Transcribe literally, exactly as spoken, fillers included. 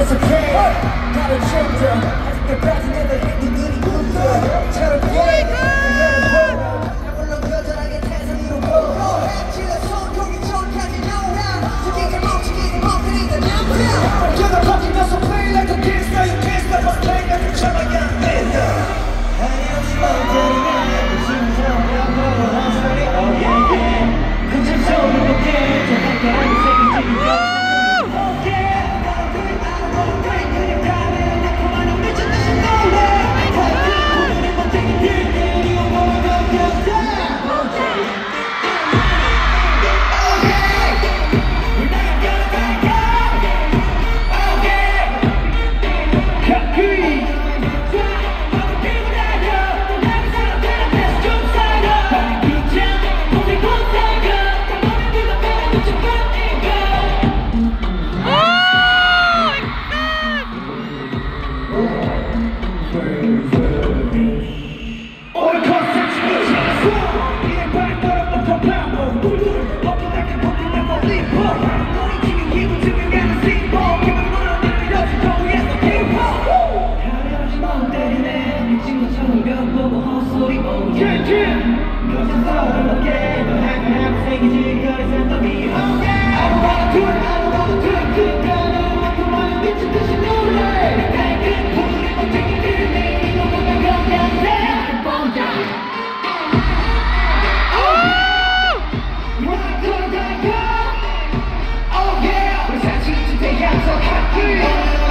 계속해 나를 챙겨 아직까지 내가 힘든 일이 누구야 저렇게 나를 보라 나 물론 여전하게 태산이로 보라 찔러 손동이 전까지 나오라 죽이게 멈추기게 멈추니까 나오라 you're the fucking muscle play like a gangster you can't stop us playing like a chumma young man 아니 없이 멍때리네 무슨 소리야 보고 한 소리 oh yeah yeah 그저 소리 못해 저 한가하게 생긴 Oh yeah, we're touching today, I'm so happy.